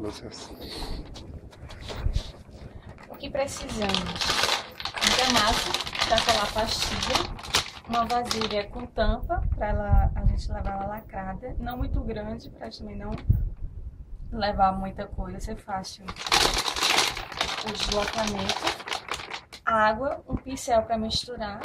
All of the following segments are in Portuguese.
O que precisamos? De massa para colar pastilha, uma vasilha com tampa para a gente levar ela lacrada, não muito grande para também não levar muita coisa, ser fácil o deslocamento, água, um pincel para misturar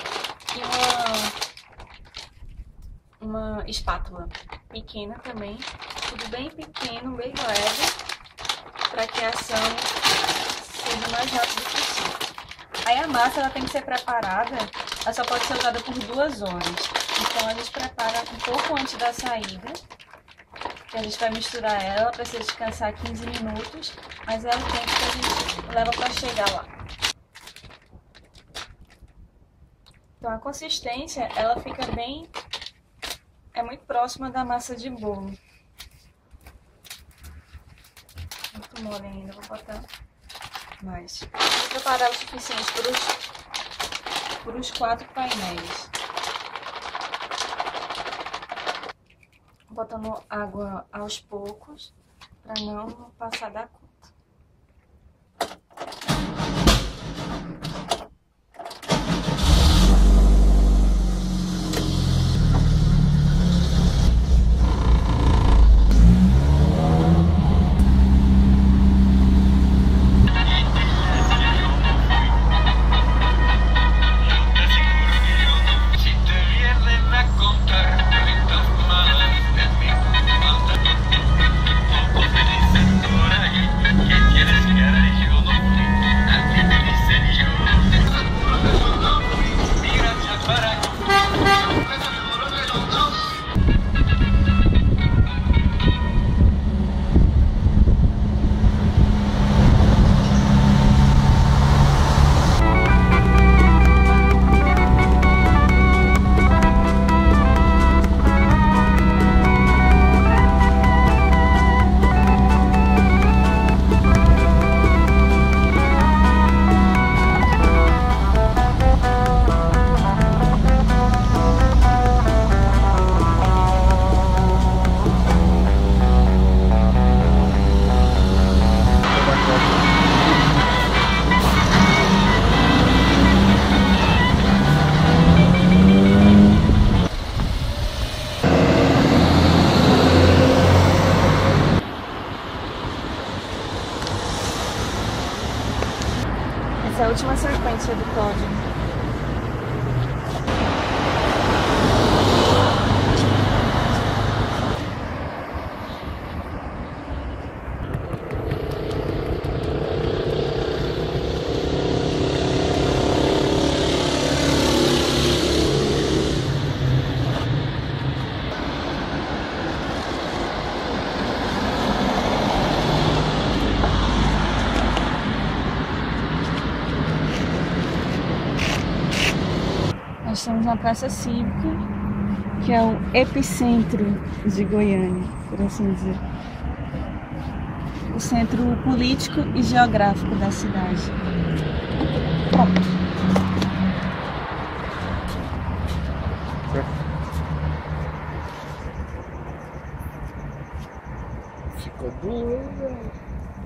e uma espátula pequena também, tudo bem pequeno, bem leve, para que a ação seja o mais rápido possível. Aí a massa ela tem que ser preparada, ela só pode ser usada por 2 horas. Então a gente prepara um pouco antes da saída, que a gente vai misturar ela, precisa descansar 15 minutos, mas é o tempo que a gente leva para chegar lá. Então a consistência, ela fica bem, é muito próxima da massa de bolo. Muito mole ainda, vou botar mais. Vou preparar o suficiente para os 4 painéis. Botando água aos poucos, para não passar da conta. Essa é a última sequência do pódio. Nós estamos na Praça Cívica, que é o epicentro de Goiânia, por assim dizer. O centro político e geográfico da cidade. Pronto. Ficou boa.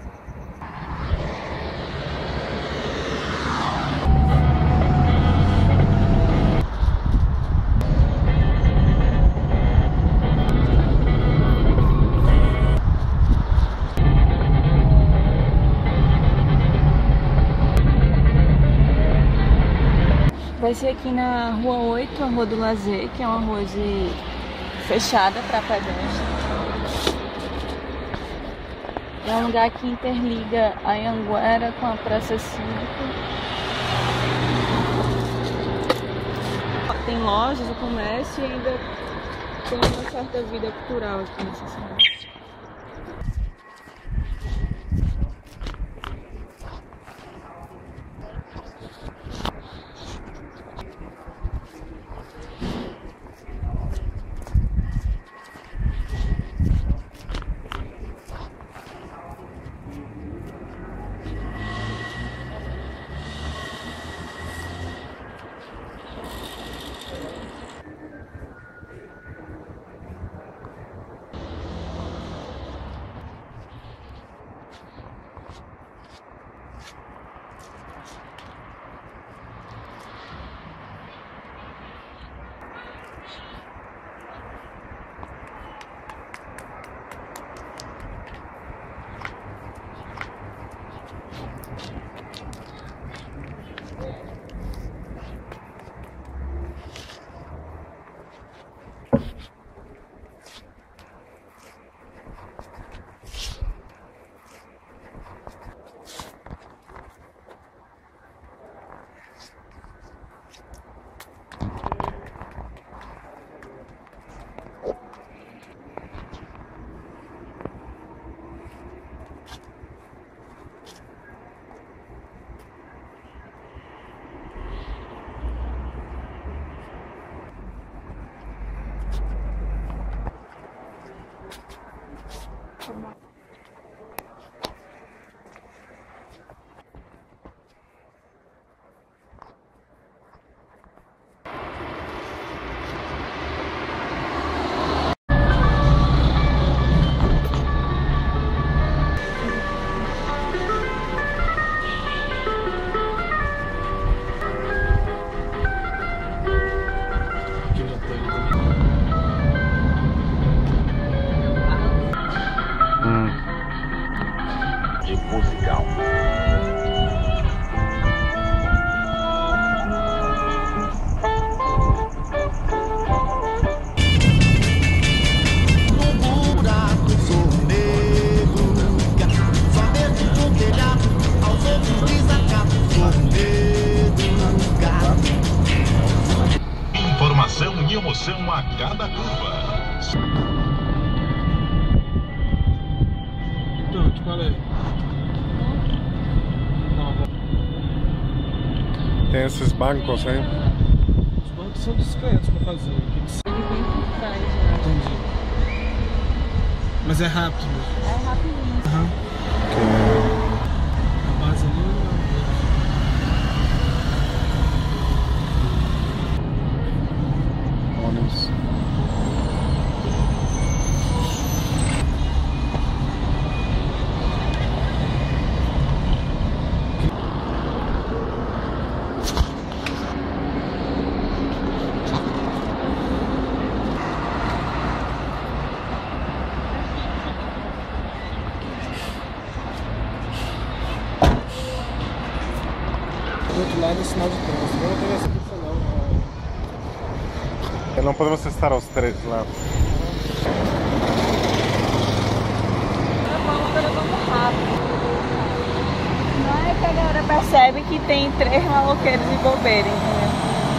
Vai ser aqui na Rua 8, a Rua do Lazer, que é uma rua fechada para pedestres. É um lugar que interliga a Anhanguera com a Praça Cívica. Tem lojas, o comércio e ainda tem uma certa vida cultural aqui nessa cidade. Tchau. Informação e emoção a cada curva. Então, te falei. Tem esses bancos, hein? Os bancos são discretos pra fazer. Ele vem por trás, né? Entendi. Mas é rápido. É rapidinho. Aham. A base ali não. Ônibus. Do outro lado é sinal de trânsito. Agora tem essa aqui não. Não podemos estar os três lá. Não é que a galera percebe que tem 3 maloqueiros de bobeira, entendeu?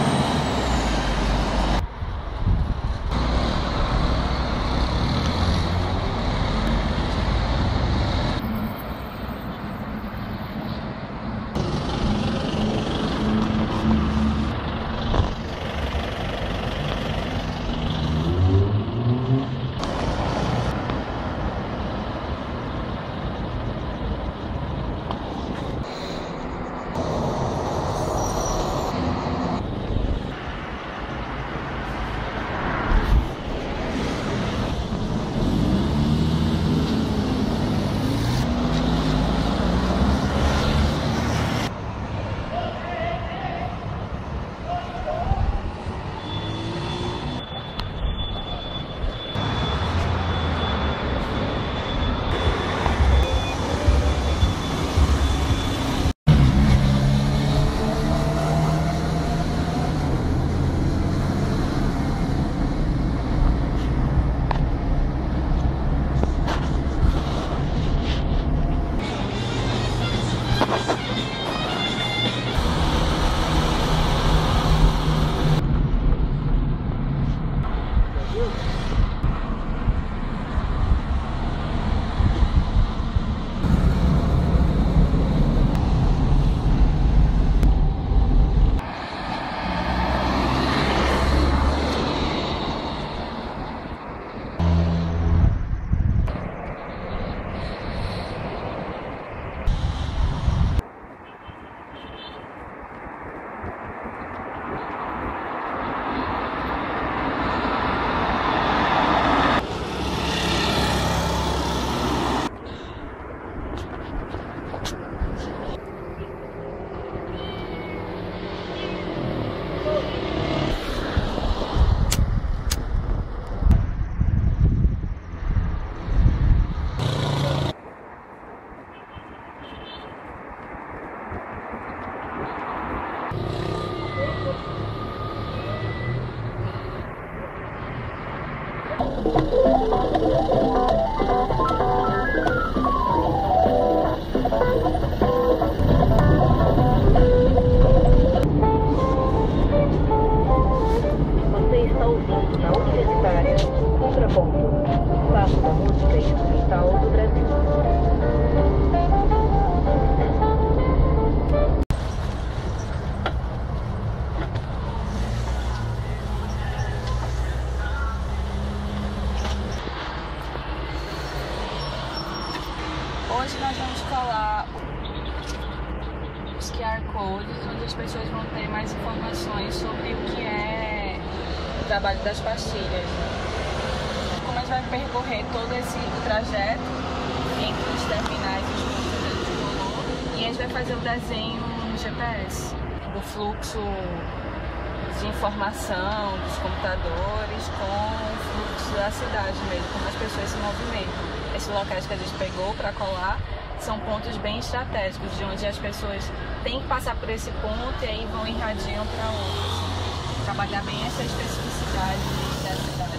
Você está ouvindo na Universitária, Contraponto, Espaço da Música Instrumental do Brasil. Hoje nós vamos colar os QR Codes, onde as pessoas vão ter mais informações sobre o que é o trabalho das pastilhas. Como a gente vai percorrer todo esse trajeto entre os terminais e os pontos que a gente colou, e a gente vai fazer o desenho no GPS do fluxo de informação dos computadores com o fluxo da cidade mesmo, como as pessoas se movimentam. Esses locais que a gente pegou para colar são pontos bem estratégicos, de onde as pessoas têm que passar por esse ponto e aí vão e irradiam para outros. Trabalhar bem essa especificidade da cidade.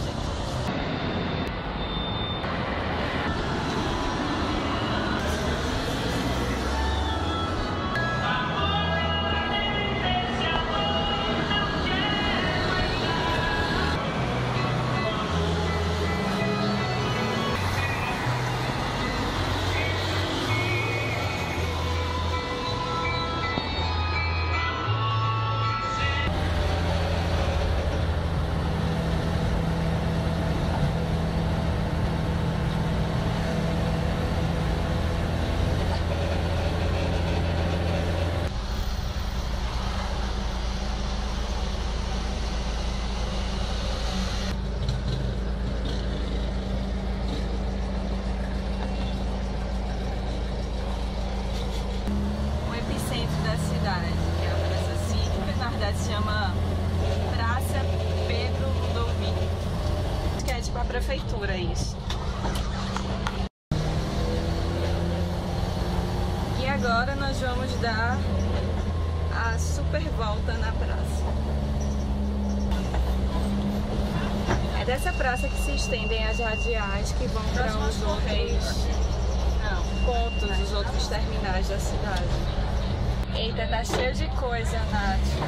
Se chama Praça Pedro Ludovico, que é tipo a prefeitura isso. E agora nós vamos dar a super volta na praça. É dessa praça que se estendem as radiais que vão para os outros pontos, os outros terminais da cidade. Eita, tá cheio de coisa, Nath.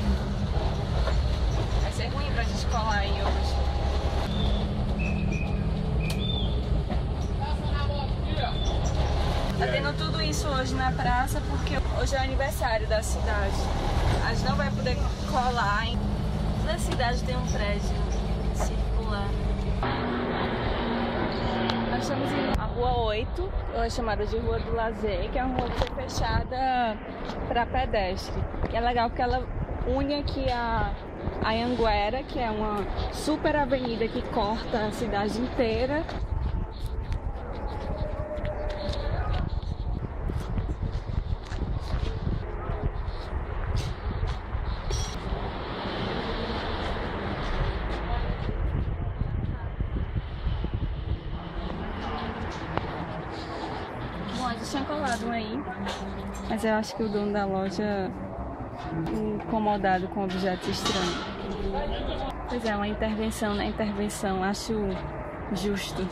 Vai ser ruim pra gente colar aí hoje. Tá tendo tudo isso hoje na praça porque hoje é o aniversário da cidade. A gente não vai poder colar. Na cidade tem um prédio circular. Nós estamos indo à Rua 8, ou é chamada de Rua do Lazer, que é uma rua que foi fechada para pedestre. E é legal porque ela une aqui a Anhanguera, que é uma super avenida que corta a cidade inteira. Tinha colado um aí, mas eu acho que o dono da loja incomodado com objetos estranhos. Pois é, uma intervenção na intervenção, acho justo.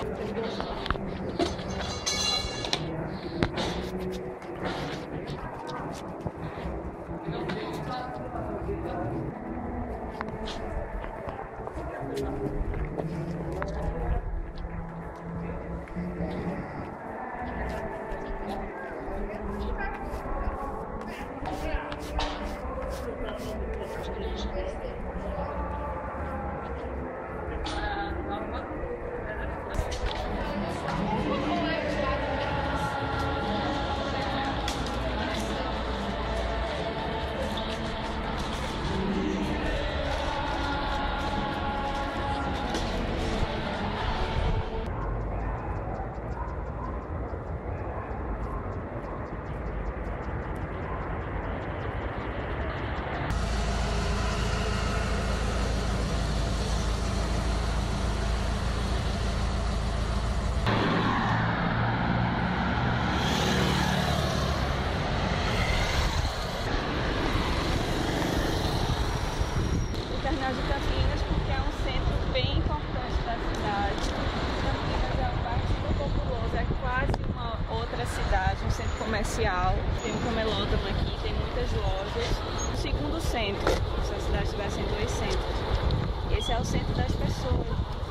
De Campinas, porque é um centro bem importante da cidade. Campinas é um bairro super populoso, é quase uma outra cidade, um centro comercial. Tem um camelódromo aqui, tem muitas lojas. O segundo centro, se a cidade tivesse em 2 centros. Esse é o centro das pessoas.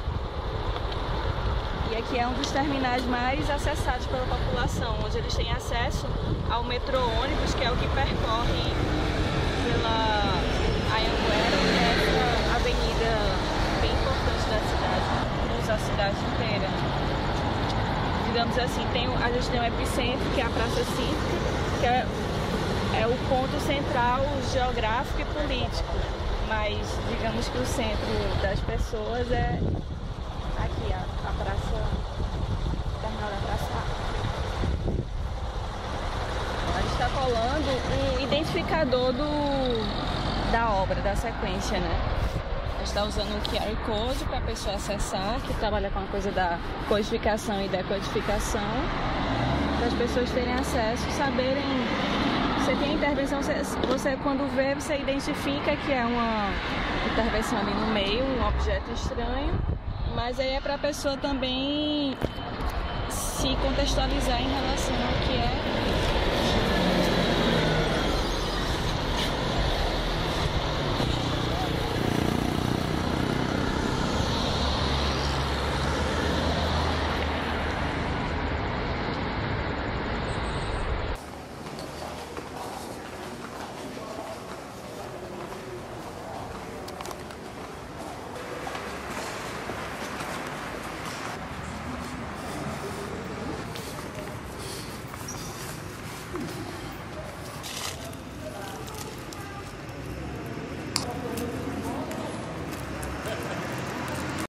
E aqui é um dos terminais mais acessados pela população, onde eles têm acesso ao metrô ônibus, que é o que percorre pela Anhanguera, que é essa avenida bem importante da cidade, cruza a cidade inteira. Digamos assim, a gente tem o epicentro, que é a Praça Cívica, que é o ponto central geográfico e político, mas digamos que o centro das pessoas é aqui, a praça, o terminal da Praça A. A gente está colando um identificador da obra, da sequência, né? A gente está usando um QR Code para a pessoa acessar, que trabalha com a coisa da codificação e decodificação. para as pessoas terem acesso, saberem. Você tem a intervenção, você quando vê, você identifica que é uma intervenção ali no meio, um objeto estranho, mas aí é para a pessoa também se contextualizar em relação ao que é